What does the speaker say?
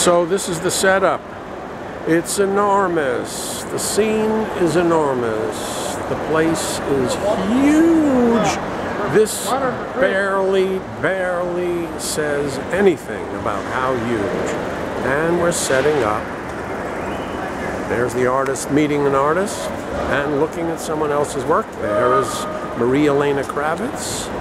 So this is the setup. It's enormous. The scene is enormous. The place is huge. This barely says anything about how huge. And we're setting up. There's the artist meeting an artist and looking at someone else's work. There is Maria Elena Kravitz.